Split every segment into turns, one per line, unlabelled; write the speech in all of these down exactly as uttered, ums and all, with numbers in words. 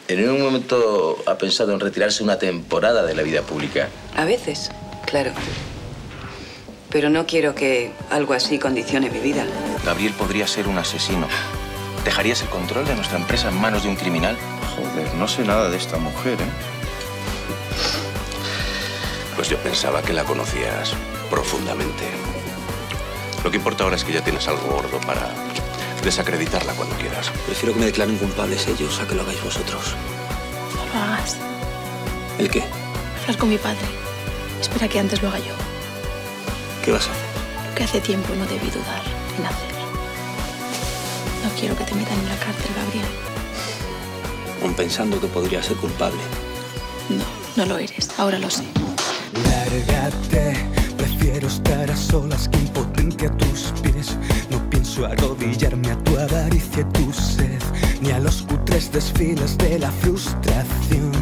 ¿En ningún momento ha pensado en retirarse una temporada de la vida pública?
A veces, claro. Pero no quiero que algo así condicione mi vida.
Gabriel podría ser un asesino. ¿Dejarías el control de nuestra empresa en manos de un criminal?
Joder, no sé nada de esta mujer, ¿eh?
Pues yo pensaba que la conocías profundamente. Lo que importa ahora es que ya tienes algo gordo para desacreditarla cuando quieras.
Prefiero que me declaren culpables ellos a que lo hagáis vosotros.
No lo hagas.
¿El qué?
Hablar con mi padre. Espera que antes lo haga yo.
¿Qué vas a hacer?
Lo que hace tiempo no debí dudar en hacer. No quiero que te metan en la cárcel, Gabriel.
Aún pensando que podría ser culpable.
No, no lo eres. Ahora lo sé.
Lárgate, prefiero estar a solas que impotente a tus pies. No pienso arrodillarme a tu avaricia y tu sed, ni a los cutres desfiles de la frustración.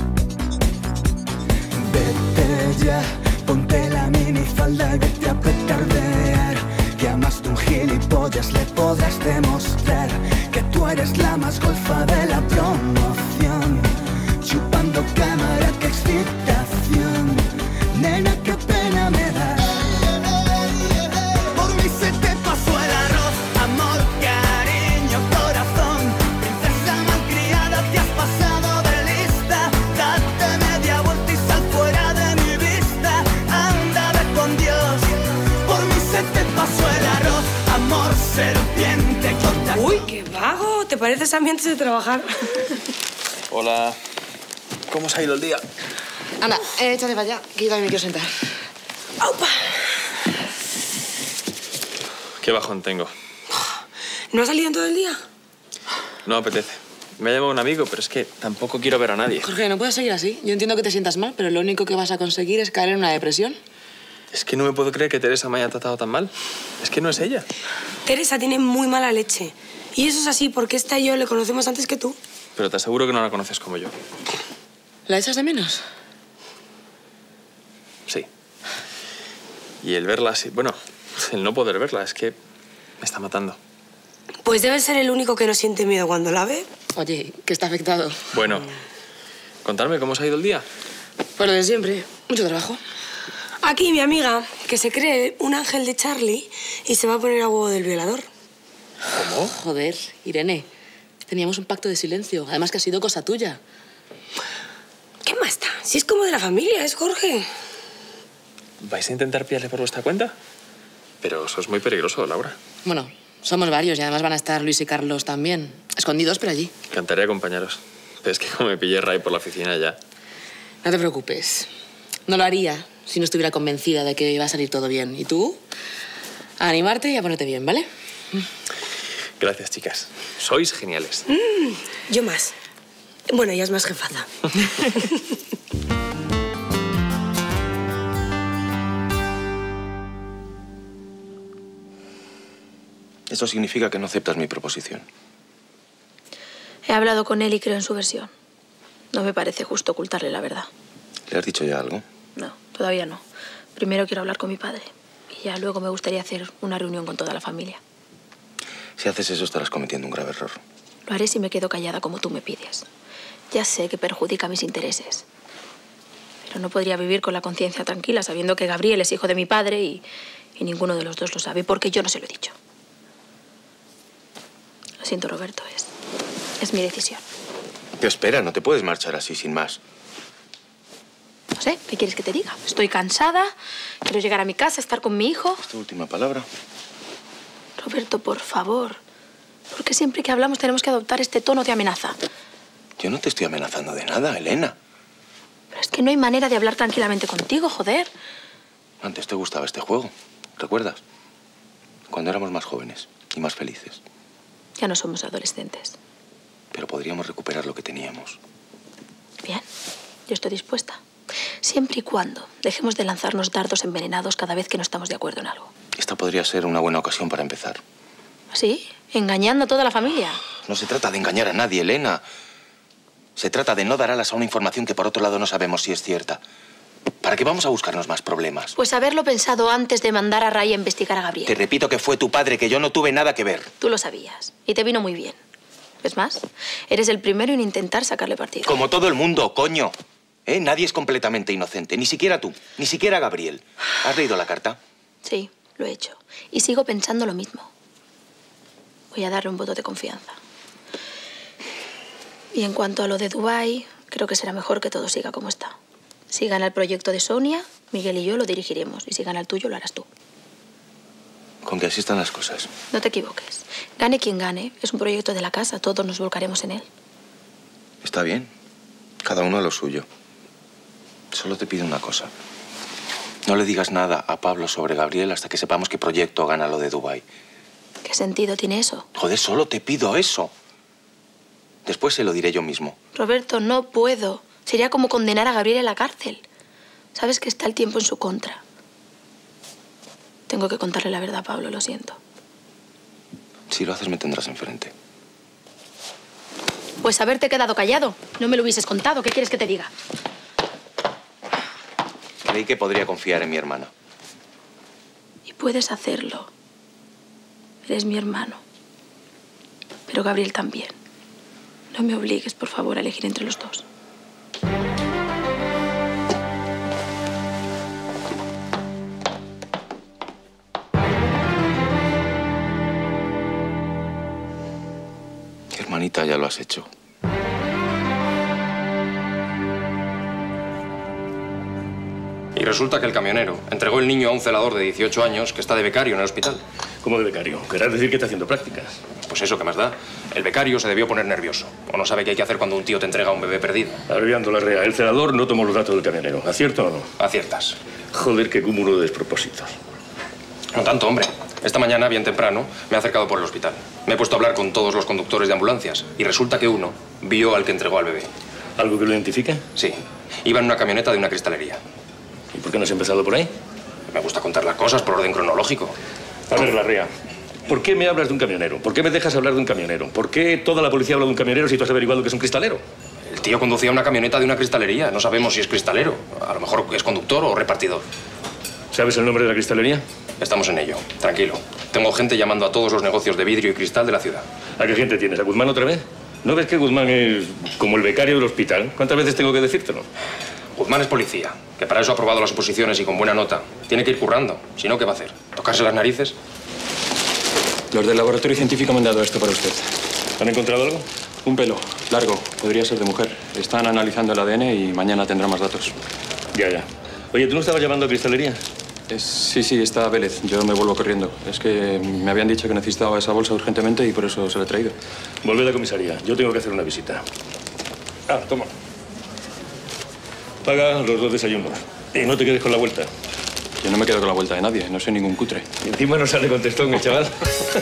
Vete ya, ponte la minifalda y vete a petardear, que a más de un gilipollas le podrás demostrar que tú eres la más golfa de la promoción. Chupando cámara, qué excitación. Nena, qué pena me da. Por mí se te pasó el arroz. Amor, cariño, corazón. Princesa malcriada, te has pasado de lista. Date media vuelta y sal fuera de mi vista. Anda, ve con Dios. Por mí se te pasó el arroz. Amor, serpiente, corta.
Uy, qué vago. ¿Te pareces a mí antes de trabajar?
Hola. ¿Cómo os ha ido el día?
Anda, eh, échate para allá, que yo también me quiero sentar.
¡Aupa!
Qué bajón tengo.
¿No has salido en todo el día?
No apetece. Me ha llamado un amigo, pero es que tampoco quiero ver a nadie.
Jorge, no puedes seguir así. Yo entiendo que te sientas mal, pero lo único que vas a conseguir es caer en una depresión.
Es que no me puedo creer que Teresa me haya tratado tan mal. Es que no es ella.
Teresa tiene muy mala leche. Y eso es así porque esta y yo le conocemos antes que tú.
Pero te aseguro que no la conoces como yo.
¿La echas de menos?
Sí. Y el verla así... Bueno, el no poder verla es que me está matando.
Pues debe ser el único que no siente miedo cuando la ve.
Oye, que está afectado.
Bueno, contadme cómo os ha ido el día.
Pues lo de siempre. Mucho trabajo.
Aquí mi amiga, que se cree un ángel de Charlie y se va a poner a huevo del violador.
¿Cómo?
Joder, Irene. Teníamos un pacto de silencio. Además que ha sido cosa tuya.
¿Qué más da? Si es como de la familia, es Jorge.
¿Vais a intentar pillarle por vuestra cuenta? Pero eso es muy peligroso, Laura.
Bueno, somos varios y además van a estar Luis y Carlos también. Escondidos, pero allí.
Encantaría acompañaros. Pero es que como me pillé Ray por la oficina ya...
No te preocupes. No lo haría si no estuviera convencida de que iba a salir todo bien. ¿Y tú? A animarte y a ponerte bien, ¿vale?
Gracias, chicas. Sois geniales.
Mm, yo más. Bueno, ella es más jefaza.
Eso significa que no aceptas mi proposición.
He hablado con él y creo en su versión. No me parece justo ocultarle la verdad.
¿Le has dicho ya algo?
No, todavía no. Primero quiero hablar con mi padre. Y ya luego me gustaría hacer una reunión con toda la familia.
Si haces eso, estarás cometiendo un grave error.
Lo haré si me quedo callada como tú me pides. Ya sé que perjudica mis intereses. Pero no podría vivir con la conciencia tranquila sabiendo que Gabriel es hijo de mi padre y, y ninguno de los dos lo sabe porque yo no se lo he dicho. Lo siento, Roberto. Es, es mi decisión.
Pero espera, no te puedes marchar así sin más.
No sé, ¿qué quieres que te diga? Estoy cansada, quiero llegar a mi casa, estar con mi hijo.
¿Es tu última palabra?
Roberto, por favor. ¿Por qué siempre que hablamos tenemos que adoptar este tono de amenaza?
Yo no te estoy amenazando de nada, Elena.
Pero es que no hay manera de hablar tranquilamente contigo, joder.
Antes te gustaba este juego, ¿recuerdas? Cuando éramos más jóvenes y más felices.
Ya no somos adolescentes.
Pero podríamos recuperar lo que teníamos.
Bien, yo estoy dispuesta. Siempre y cuando dejemos de lanzarnos dardos envenenados cada vez que no estamos de acuerdo en algo.
Esta podría ser una buena ocasión para empezar.
¿Sí? ¿Engañando a toda la familia?
No se trata de engañar a nadie, Elena. Se trata de no dar alas a una información que por otro lado no sabemos si es cierta. ¿Para qué vamos a buscarnos más problemas?
Pues haberlo pensado antes de mandar a Ray a investigar a Gabriel.
Te repito que fue tu padre, que yo no tuve nada que ver.
Tú lo sabías y te vino muy bien. Es más, eres el primero en intentar sacarle partido.
Como todo el mundo, coño. ¿Eh? Nadie es completamente inocente. Ni siquiera tú. Ni siquiera Gabriel. ¿Has leído la carta?
Sí, lo he hecho. Y sigo pensando lo mismo. Voy a darle un voto de confianza. Y en cuanto a lo de Dubái, creo que será mejor que todo siga como está. Si gana el proyecto de Sonia, Miguel y yo lo dirigiremos. Y si gana el tuyo, lo harás tú.
Con que así están las cosas.
No te equivoques. Gane quien gane, es un proyecto de la casa. Todos nos volcaremos en él.
Está bien. Cada uno a lo suyo. Solo te pido una cosa. No le digas nada a Pablo sobre Gabriel hasta que sepamos qué proyecto gana lo de Dubái.
¿Qué sentido tiene eso?
Joder, solo te pido eso. Después se lo diré yo mismo.
Roberto, no puedo. Sería como condenar a Gabriel a la cárcel. Sabes que está el tiempo en su contra. Tengo que contarle la verdad a Pablo, lo siento.
Si lo haces, me tendrás enfrente.
Pues haberte quedado callado. No me lo hubieses contado. ¿Qué quieres que te diga?
Creí que podría confiar en mi hermana.
Y puedes hacerlo. Eres mi hermano. Pero Gabriel también. No me obligues, por favor, a elegir entre los dos.
Hermanita, ya lo has hecho.
Y resulta que el camionero entregó el niño a un celador de dieciocho años que está de becario en el hospital.
¿Cómo de becario? ¿Querrás decir que está haciendo prácticas?
Pues eso, ¿qué más da? El becario se debió poner nervioso. O no sabe qué hay que hacer cuando un tío te entrega a un bebé perdido.
Abreviando la rea, el celador no tomó los datos del camionero. ¿Acierto o no?
Aciertas.
Joder, qué cúmulo de despropósitos.
No tanto, hombre. Esta mañana, bien temprano, me he acercado por el hospital. Me he puesto a hablar con todos los conductores de ambulancias. Y resulta que uno vio al que entregó al bebé.
¿Algo que lo identifique?
Sí. Iba en una camioneta de una cristalería.
¿Y por qué no has empezado por ahí?
Me gusta contar las cosas por orden cronológico.
A ver, Larrea, ¿por qué me hablas de un camionero? ¿Por qué me dejas hablar de un camionero? ¿Por qué toda la policía habla de un camionero si tú has averiguado que es un cristalero?
El tío conducía una camioneta de una cristalería. No sabemos si es cristalero. A lo mejor es conductor o repartidor.
¿Sabes el nombre de la cristalería?
Estamos en ello. Tranquilo. Tengo gente llamando a todos los negocios de vidrio y cristal de la ciudad.
¿A qué gente tienes? ¿A Guzmán otra vez? ¿No ves que Guzmán es como el becario del hospital? ¿Cuántas veces tengo que decírtelo?
Guzmán es policía, que para eso ha aprobado las oposiciones y con buena nota. Tiene que ir currando. Si no, ¿qué va a hacer? ¿Tocarse las narices?
Los del laboratorio científico me han dado esto para usted.
¿Han encontrado algo?
Un pelo, largo. Podría ser de mujer. Están analizando el A D N y mañana tendrá más datos.
Ya, ya. Oye, ¿tú no estabas llamando a cristalería?
Es, sí, sí, está Vélez. Yo me vuelvo corriendo. Es que me habían dicho que necesitaba esa bolsa urgentemente y por eso se la he traído.
Volved a la comisaría. Yo tengo que hacer una visita. Ah, toma. Paga los dos desayunos. Y no te quedes con la vuelta.
Yo no me quedo con la vuelta de nadie. No soy ningún cutre.
Y encima no sale contestón el chaval.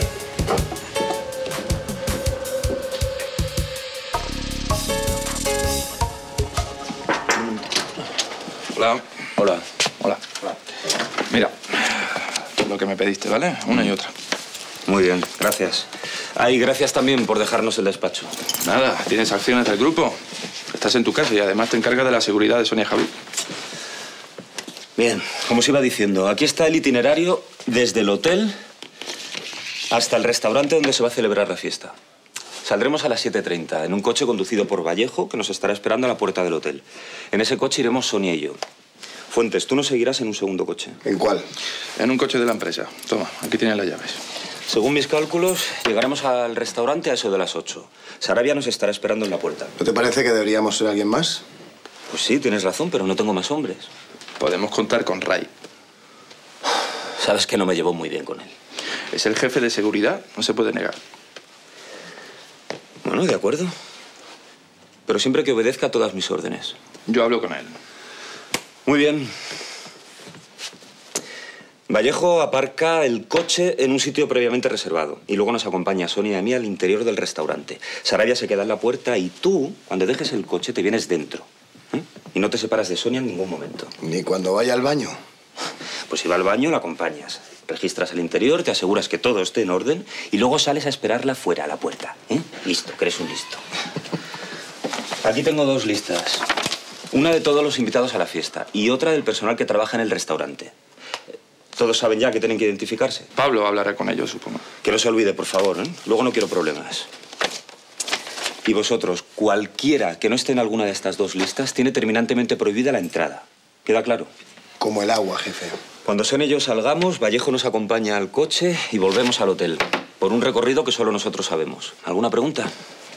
Hola. Hola. Hola. Hola. Mira, lo que me pediste, ¿vale? Una y otra.
Muy bien, gracias. Ah, y gracias también por dejarnos el despacho.
Nada, tienes acciones del grupo. Estás en tu casa y además te encargas de la seguridad de Sonia Javi.
Bien, como os iba diciendo, aquí está el itinerario desde el hotel hasta el restaurante donde se va a celebrar la fiesta. Saldremos a las siete treinta en un coche conducido por Vallejo que nos estará esperando a la puerta del hotel. En ese coche iremos Sonia y yo. Fuentes, tú nos seguirás en un segundo coche.
¿En cuál? En un coche de la empresa. Toma, aquí tienes las llaves.
Según mis cálculos, llegaremos al restaurante a eso de las ocho. Sarabia nos estará esperando en la puerta.
¿No te parece que deberíamos ser alguien más?
Pues sí, tienes razón, pero no tengo más hombres.
Podemos contar con Ray.
Sabes que no me llevo muy bien con él.
Es el jefe de seguridad, no se puede negar.
Bueno, de acuerdo. Pero siempre que obedezca todas mis órdenes.
Yo hablo con él.
Muy bien. Vallejo aparca el coche en un sitio previamente reservado y luego nos acompaña Sonia y a mí al interior del restaurante. Sarabia se queda en la puerta y tú, cuando dejes el coche, te vienes dentro. ¿eh? Y no te separas de Sonia en ningún momento.
¿Ni cuando vaya al baño?
Pues si va al baño, la acompañas. Registras el interior, te aseguras que todo esté en orden y luego sales a esperarla fuera, a la puerta. ¿eh? Listo, que eres un listo. Aquí tengo dos listas. Una de todos los invitados a la fiesta y otra del personal que trabaja en el restaurante. Todos saben ya que tienen que identificarse.
Pablo hablará con ellos, supongo.
Que no se olvide, por favor, ¿eh? Luego no quiero problemas. Y vosotros, cualquiera que no esté en alguna de estas dos listas, tiene terminantemente prohibida la entrada. ¿Queda claro?
Como el agua, jefe.
Cuando Sonia y yo salgamos, Vallejo nos acompaña al coche y volvemos al hotel. Por un recorrido que solo nosotros sabemos. ¿Alguna pregunta?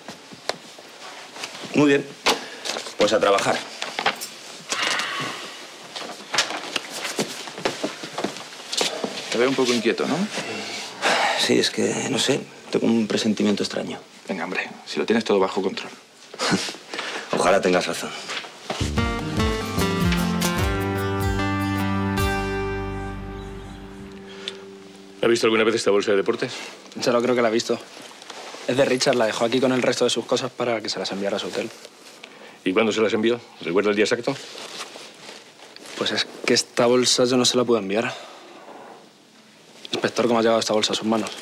Muy bien. Pues a trabajar.
Te veo un poco inquieto, ¿no?
Sí, es que, no sé, tengo un presentimiento extraño.
Venga, hombre, si lo tienes todo bajo control.
Ojalá tengas razón.
¿Ha visto alguna vez esta bolsa de deportes?
Solo creo que la ha visto. Es de Richard, la dejó aquí con el resto de sus cosas para que se las enviara a su hotel.
¿Y cuándo se las envió? ¿Recuerda el día exacto?
Pues es que esta bolsa yo no se la puedo enviar. Inspector, ¿cómo ha llegado esta bolsa a sus manos?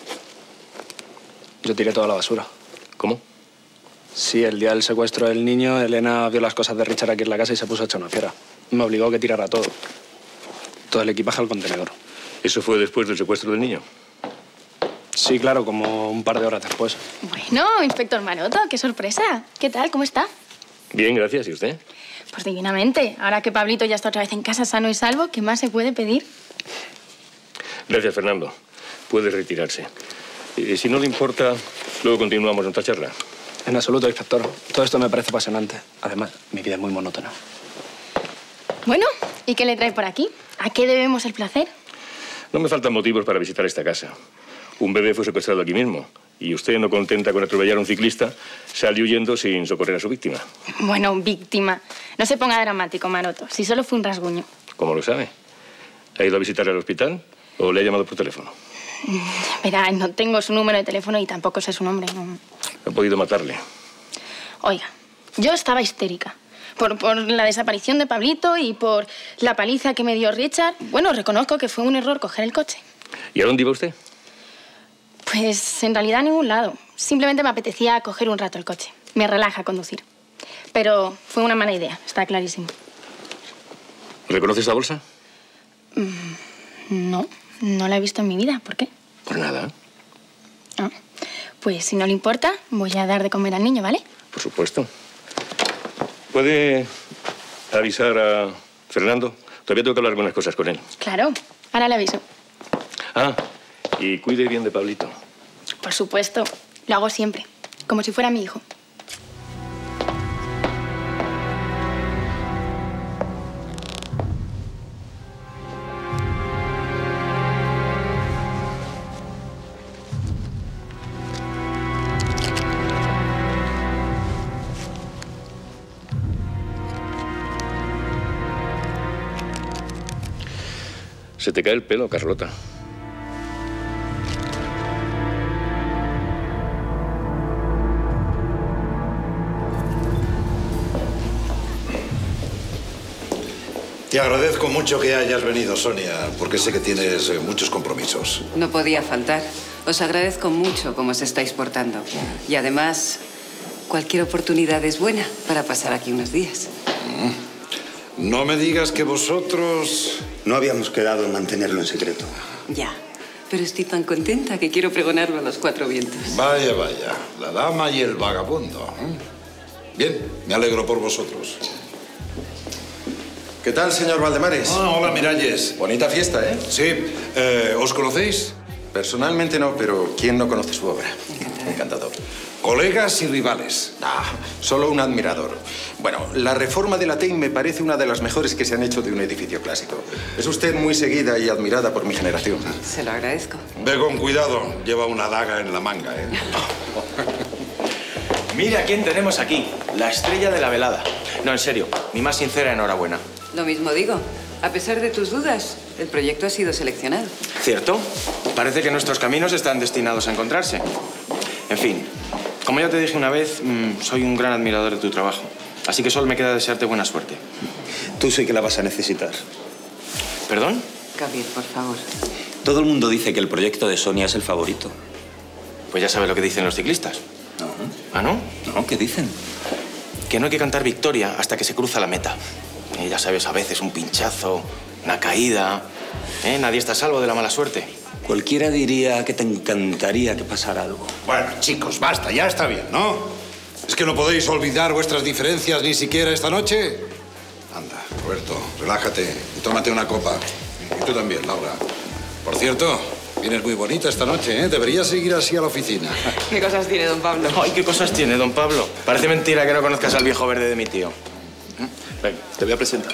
Yo tiré toda la basura.
¿Cómo?
Sí, el día del secuestro del niño, Elena vio las cosas de Richard aquí en la casa y se puso hecha una fiera. Me obligó a que tirara todo. Todo el equipaje al contenedor.
¿Eso fue después del secuestro del niño?
Sí, claro, como un par de horas después.
Bueno, inspector Maroto, qué sorpresa. ¿Qué tal? ¿Cómo está?
Bien, gracias. ¿Y usted?
Pues divinamente. Ahora que Pablito ya está otra vez en casa sano y salvo, ¿qué más se puede pedir?
Gracias, Fernando. Puede retirarse. Eh, si no le importa, luego continuamos nuestra charla.
En absoluto, inspector. Todo esto me parece apasionante. Además, mi vida es muy monótona.
Bueno, ¿y qué le trae por aquí? ¿A qué debemos el placer?
No me faltan motivos para visitar esta casa. Un bebé fue secuestrado aquí mismo. Y usted, no contenta con atropellar a un ciclista, salió huyendo sin socorrer a su víctima.
Bueno, víctima. No se ponga dramático, Maroto. Si solo fue un rasguño.
¿Cómo lo sabe? ¿Ha ido a visitarle al hospital o le ha llamado por teléfono?
Verá, no tengo su número de teléfono y tampoco sé su nombre. No.
Ha podido matarle.
Oiga, yo estaba histérica. Por, por la desaparición de Pablito y por la paliza que me dio Richard. Bueno, reconozco que fue un error coger el coche.
¿Y a dónde iba usted?
Pues en realidad a ningún lado. Simplemente me apetecía coger un rato el coche. Me relaja conducir. Pero fue una mala idea, está clarísimo.
¿Reconoce esta bolsa?
Mm, no, no la he visto en mi vida. ¿Por qué?
Por nada.
Ah, pues si no le importa, voy a dar de comer al niño, ¿vale?
Por supuesto. ¿Puede avisar a Fernando? Todavía tengo que hablar algunas cosas con él.
Claro, ahora le aviso.
Ah, y cuide bien de Pablito.
Por supuesto, lo hago siempre, como si fuera mi hijo.
Se te cae el pelo, Carlota.
Te agradezco mucho que hayas venido, Sonia, porque sé que tienes eh, muchos compromisos.
No podía faltar. Os agradezco mucho cómo os estáis portando. Y además, cualquier oportunidad es buena para pasar aquí unos días.
Mm. No me digas que vosotros...
No habíamos quedado en mantenerlo en secreto.
Ya, pero estoy tan contenta que quiero pregonarlo a los cuatro vientos.
Vaya, vaya. La dama y el vagabundo. ¿eh? Bien, me alegro por vosotros.
¿Qué tal, señor Valdemares?
Ah, hola, Miralles.
Bonita fiesta, ¿eh?
Sí. Eh, ¿Os conocéis?
Personalmente no, pero ¿quién no conoce su obra? Encantado. Encantado.
¿Colegas y rivales?
Ah, solo un admirador. Bueno, la reforma de la T E I me parece una de las mejores que se han hecho de un edificio clásico. Es usted muy seguida y admirada por mi generación.
Se lo agradezco.
Ve con cuidado. Lleva una daga en la manga, ¿eh?
Mira quién tenemos aquí. La estrella de la velada. No, en serio, mi más sincera enhorabuena.
Lo mismo digo. A pesar de tus dudas, el proyecto ha sido seleccionado.
¿Cierto? Parece que nuestros caminos están destinados a encontrarse. En fin, como ya te dije una vez, mmm, soy un gran admirador de tu trabajo. Así que solo me queda desearte buena suerte.
Tú sí que la vas a necesitar.
¿Perdón?
Kabir, por favor.
Todo el mundo dice que el proyecto de Sonia es el favorito.
Pues ya sabes lo que dicen los ciclistas.
No.
¿Ah, no?
No, ¿qué dicen?
Que no hay que cantar victoria hasta que se cruza la meta. Y ya sabes, a veces un pinchazo, una caída... ¿eh? Nadie está a salvo de la mala suerte.
Cualquiera diría que te encantaría que pasara algo.
Bueno, chicos, basta, ya está bien, ¿no? ¿Es que no podéis olvidar vuestras diferencias ni siquiera esta noche? Anda, Roberto, relájate y tómate una copa. Y tú también, Laura. Por cierto, vienes muy bonita esta noche, ¿eh? Deberías seguir así a la oficina.
¿Qué cosas tiene don Pablo?
Ay, ¿qué cosas tiene, don Pablo? Parece mentira que no conozcas al viejo verde de mi tío.
Ven, te voy a presentar.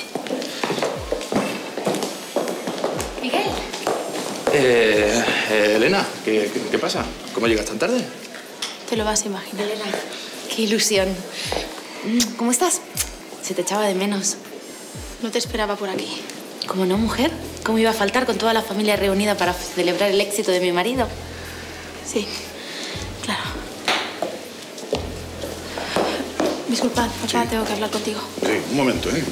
Miguel.
Eh, eh, Elena, ¿qué, qué, ¿qué pasa? ¿Cómo llegas tan tarde?
Te lo vas a imaginar.
Elena, qué ilusión. ¿Cómo estás? Se te echaba de menos.
No te esperaba por aquí.
¿Cómo no, mujer? ¿Cómo iba a faltar con toda la familia reunida para celebrar el éxito de mi marido?
Sí, claro. Disculpad, papá, sí. Tengo que hablar contigo.
Sí, un momento, ¿eh?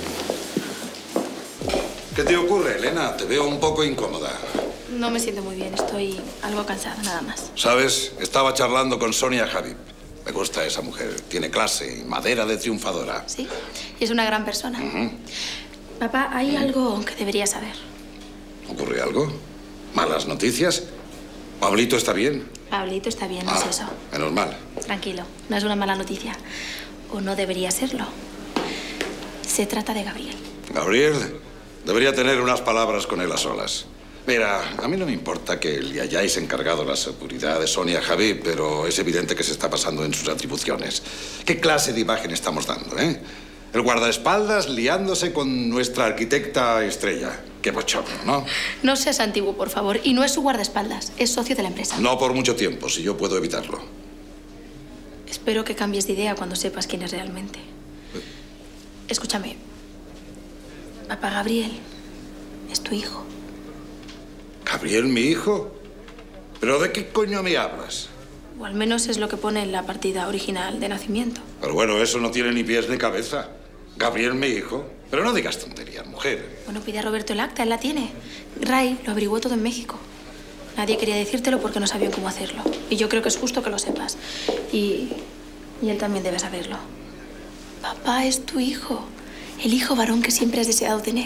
¿Qué te ocurre, Elena? Te veo un poco incómoda.
No me siento muy bien, estoy algo cansada, nada más.
¿Sabes? Estaba charlando con Sonia Habib. Me gusta esa mujer. Tiene clase y madera de triunfadora.
Sí, y es una gran persona.
Uh-huh.
Papá, hay algo que deberías saber.
¿Ocurre algo? ¿Malas noticias? ¿Pablito está bien?
Pablito está bien, no
Ah,
es eso.
menos mal.
Tranquilo, no es una mala noticia. O no debería serlo. Se trata de Gabriel.
Gabriel, debería tener unas palabras con él a solas. Mira, a mí no me importa que le hayáis encargado la seguridad de Sonia Habib, pero es evidente que se está pasando en sus atribuciones. ¿Qué clase de imagen estamos dando, eh? El guardaespaldas liándose con nuestra arquitecta estrella. Qué bochorno, ¿no?
No seas antiguo, por favor. Y no es su guardaespaldas, es socio de la empresa.
No por mucho tiempo, si yo puedo evitarlo.
Espero que cambies de idea cuando sepas quién es realmente. Escúchame. Papá Gabriel es tu hijo.
¿Gabriel, mi hijo? ¿Pero de qué coño me hablas?
O al menos es lo que pone en la partida original de nacimiento.
Pero bueno, eso no tiene ni pies ni cabeza. Gabriel, mi hijo. Pero no digas tonterías, mujer.
Bueno, pide a Roberto el acta, él la tiene. Ray lo averiguó todo en México. Nadie quería decírtelo porque no sabían cómo hacerlo. Y yo creo que es justo que lo sepas. Y, y él también debe saberlo. Papá es tu hijo. El hijo varón que siempre has deseado tener.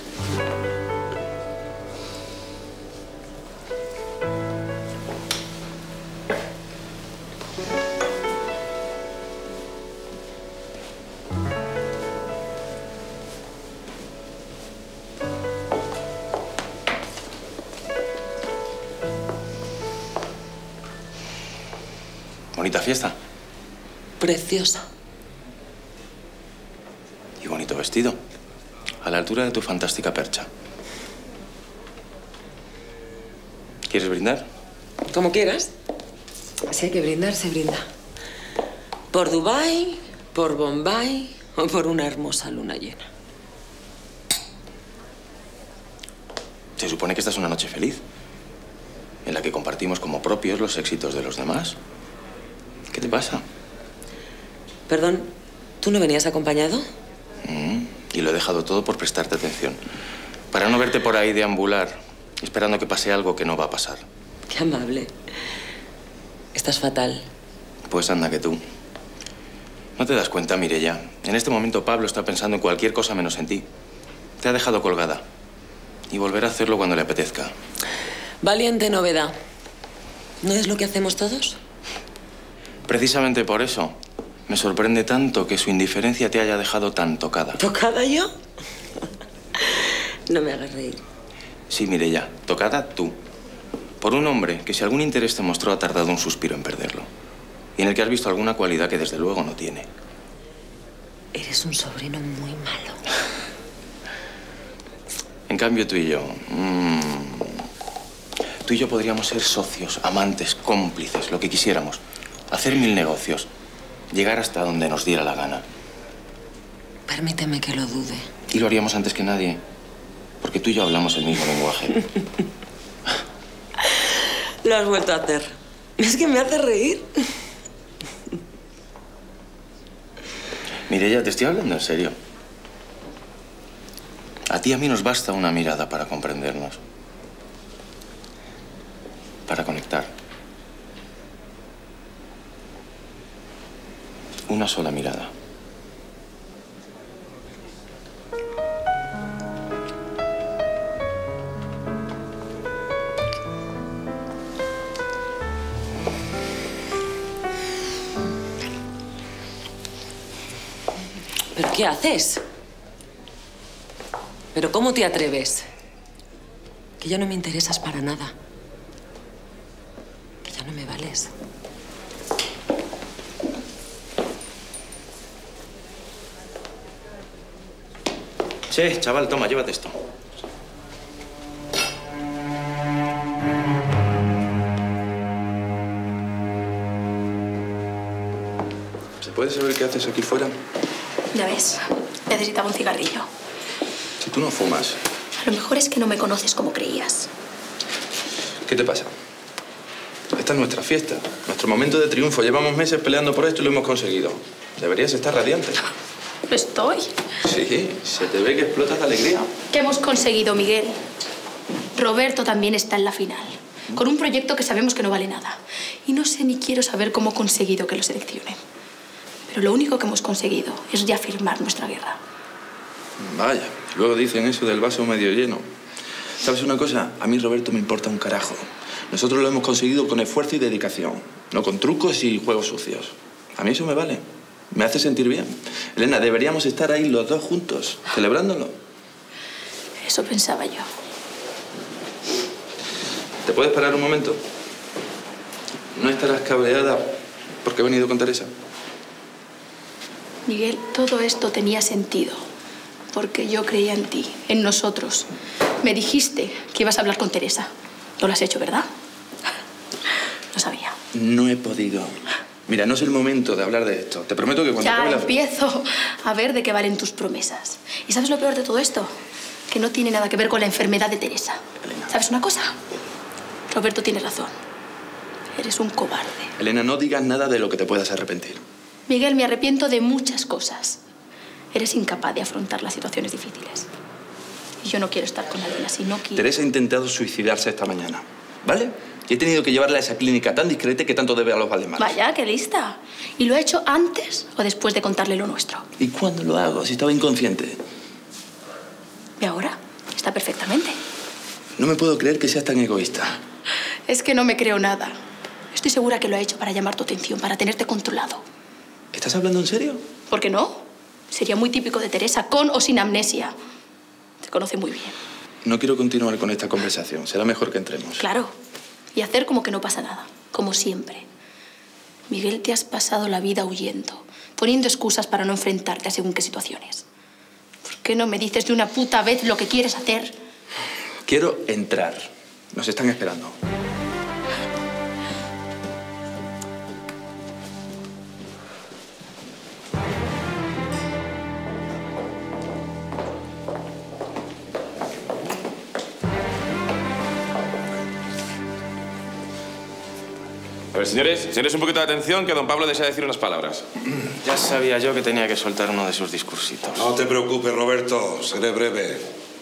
Bonita fiesta.
Preciosa.
Y bonito vestido. A la altura de tu fantástica percha. ¿Quieres brindar?
Como quieras.
Si hay que brindar, se brinda.
Por Dubái, por Bombay o por una hermosa luna llena.
Se supone que esta es una noche feliz, en la que compartimos como propios los éxitos de los demás. ¿Qué te pasa?
Perdón, ¿tú no venías acompañado?
Mm, y lo he dejado todo por prestarte atención. Para no verte por ahí deambular, esperando que pase algo que no va a pasar.
Qué amable. Estás fatal.
Pues anda que tú. ¿No te das cuenta, Mireia? En este momento Pablo está pensando en cualquier cosa menos en ti. Te ha dejado colgada. Y volverá a hacerlo cuando le apetezca.
Valiente novedad. ¿No es lo que hacemos todos?
Precisamente por eso me sorprende tanto que su indiferencia te haya dejado tan tocada.
¿Tocada yo? No me hagas reír.
Sí, Mireia, tocada tú. Por un hombre que si algún interés te mostró ha tardado un suspiro en perderlo. Y en el que has visto alguna cualidad que desde luego no tiene.
Eres un sobrino muy malo.
En cambio, tú y yo... Mmm, tú y yo podríamos ser socios, amantes, cómplices, lo que quisiéramos. Hacer mil negocios. Llegar hasta donde nos diera la gana.
Permíteme que lo dude.
Y lo haríamos antes que nadie. Porque tú y yo hablamos el mismo lenguaje.
Lo has vuelto a hacer. Es que me hace reír.
Mireia, te estoy hablando en serio. A ti y a mí nos basta una mirada para comprendernos. Para conectar. Una sola mirada.
¿Pero qué haces? ¿Pero cómo te atreves? Que ya no me interesas para nada. Que ya no me vales.
Sí, chaval, toma, llévate esto.
¿Se puede saber qué haces aquí fuera?
Ya ves, necesitaba un cigarrillo.
Si tú no fumas,
A lo mejor es que no me conoces como creías.
¿qué te pasa? Esta es nuestra fiesta, nuestro momento de triunfo. Llevamos meses peleando por esto y lo hemos conseguido. Deberías estar radiante.
Lo estoy.
Sí, se te ve que explotas de alegría.
¿Qué hemos conseguido, Miguel? Roberto también está en la final, con un proyecto que sabemos que no vale nada. Y no sé ni quiero saber cómo he conseguido que lo seleccionen. Pero lo único que hemos conseguido es reafirmar nuestra guerra.
Vaya, luego dicen eso del vaso medio lleno. ¿Sabes una cosa? A mí Roberto me importa un carajo. Nosotros lo hemos conseguido con esfuerzo y dedicación, no con trucos y juegos sucios. A mí eso me vale. Me hace sentir bien. Elena, deberíamos estar ahí los dos juntos, celebrándolo.
Eso pensaba yo.
¿Te puedes parar un momento? ¿No estarás cabreada porque he venido con Teresa?
Miguel, todo esto tenía sentido. Porque yo creía en ti, en nosotros. Me dijiste que ibas a hablar con Teresa. No lo has hecho, ¿verdad? Lo sabía.
No he podido. Mira, no es el momento de hablar de esto. Te prometo que cuando
Ya
acabe la...
empiezo a ver de qué valen tus promesas. ¿Y sabes lo peor de todo esto? Que no tiene nada que ver con la enfermedad de Teresa.
Elena.
¿Sabes una cosa? Roberto tiene razón. Eres un cobarde.
Elena, no digas nada de lo que te puedas arrepentir.
Miguel, me arrepiento de muchas cosas. Eres incapaz de afrontar las situaciones difíciles. Y yo no quiero estar con alguien así, no quiero.
Teresa ha intentado suicidarse esta mañana, ¿vale? Y he tenido que llevarla a esa clínica tan discreta que tanto debe a los Valdemar.
Vaya, qué lista. ¿Y lo ha hecho antes o después de contarle lo nuestro?
¿Y cuándo lo hago? Si estaba inconsciente.
¿Y ahora? Está perfectamente.
No me puedo creer que seas tan egoísta.
Es que no me creo nada. Estoy segura que lo ha hecho para llamar tu atención, para tenerte controlado.
¿Estás hablando en serio?
¿Por qué no? Sería muy típico de Teresa, con o sin amnesia. Se conoce muy bien.
No quiero continuar con esta conversación. Será mejor que entremos.
Claro. Y hacer como que no pasa nada, como siempre. Miguel, te has pasado la vida huyendo, poniendo excusas para no enfrentarte a según qué situaciones. ¿Por qué no me dices de una puta vez lo que quieres hacer?
Quiero entrar. Nos están esperando.
A ver, señores, señores, un poquito de atención, que don Pablo desea decir unas palabras.
Ya sabía yo que tenía que soltar uno de sus discursitos.
No te preocupes, Roberto. Seré breve.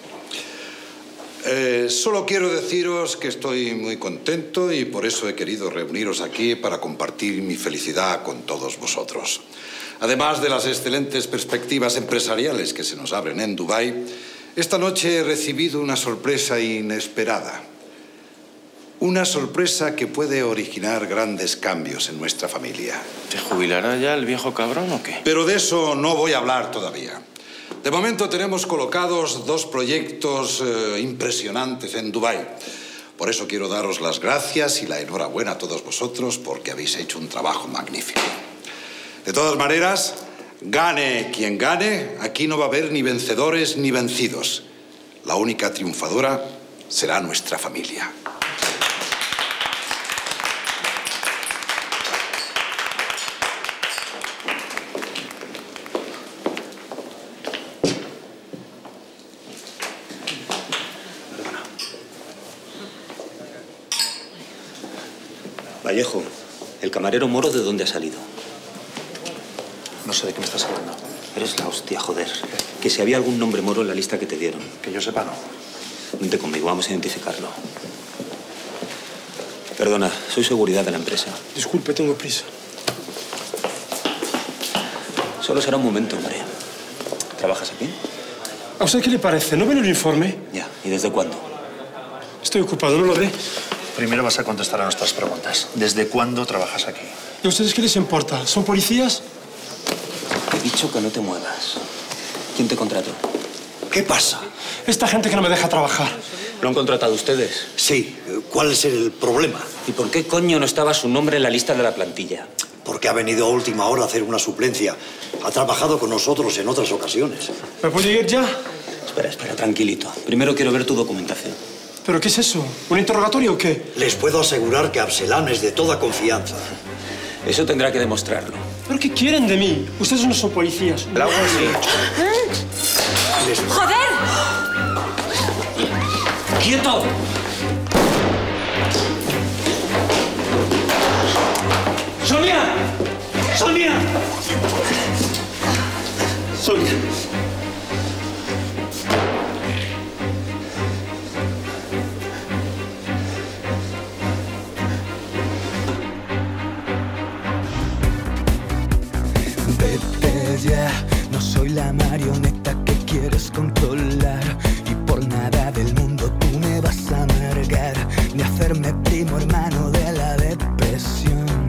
Eh, solo quiero deciros que estoy muy contento y por eso he querido reuniros aquí para compartir mi felicidad con todos vosotros. Además de las excelentes perspectivas empresariales que se nos abren en Dubái, esta noche he recibido una sorpresa inesperada. Una sorpresa que puede originar grandes cambios en nuestra familia.
¿Te jubilará ya el viejo cabrón o qué?
Pero de eso no voy a hablar todavía. De momento tenemos colocados dos proyectos eh, impresionantes en Dubái. Por eso quiero daros las gracias y la enhorabuena a todos vosotros porque habéis hecho un trabajo magnífico. De todas maneras, gane quien gane, aquí no va a haber ni vencedores ni vencidos. La única triunfadora será nuestra familia.
Vallejo, el camarero moro, ¿de dónde ha salido?
No sé de qué me estás hablando.
Eres la hostia, joder. Que si había algún nombre moro en la lista que te dieron.
Que yo sepa, no.
Vente conmigo, vamos a identificarlo. Perdona, soy seguridad de la empresa.
Disculpe, tengo prisa.
Solo será un momento, hombre. ¿Trabajas aquí?
¿A usted qué le parece? ¿No ven el informe?
Ya. ¿Y desde cuándo?
Estoy ocupado, ¿no lo ve?
Primero vas a contestar a nuestras preguntas. ¿Desde cuándo trabajas aquí?
¿Y a ustedes qué les importa? ¿Son policías?
Te he dicho que no te muevas. ¿Quién te contrató?
¿Qué pasa?
Esta gente que no me deja trabajar.
¿Lo han contratado ustedes?
Sí. ¿Cuál es el problema?
¿Y por qué coño no estaba su nombre en la lista de la plantilla?
Porque ha venido a última hora a hacer una suplencia. Ha trabajado con nosotros en otras ocasiones.
¿Me puedo ir ya?
Espera, espera, tranquilito. Primero quiero ver tu documentación.
¿Pero qué es eso? ¿Un interrogatorio o qué?
Les puedo asegurar que Absalán es de toda confianza.
Eso tendrá que demostrarlo.
¿Pero qué quieren de mí? Ustedes no son policías.
El agua sí.
Les...
¡Joder!
¡Quieto!
¡Sonia! ¡Sonia! ¡Sonia!
Vete ya, no soy la marioneta que quieres controlar. Y por nada del mundo tú me vas a amargar, ni hacerme primo hermano de la depresión.